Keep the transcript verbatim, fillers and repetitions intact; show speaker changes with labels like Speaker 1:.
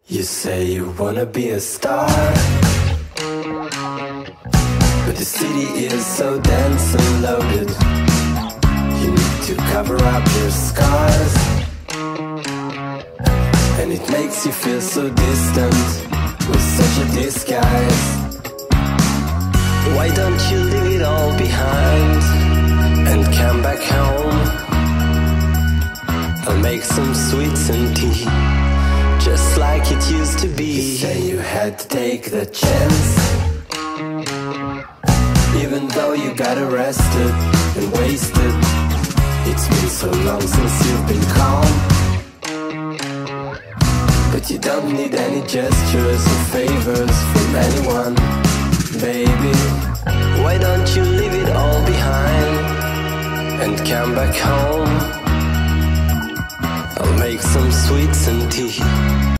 Speaker 1: You say you wanna be a star, but the city is so dense and loaded. You need to cover up your scars, and it makes you feel so distant with such a disguise. Why don't you leave it all behind and come back home? I'll make some sweets and tea, just like it used to be. You say you had to take the chance, even though you got arrested and wasted. It's been so long since you've been calm, but you don't need any gestures or favors from anyone, baby. Why don't you leave it all behind and come back home? I'll make some sweets and tea.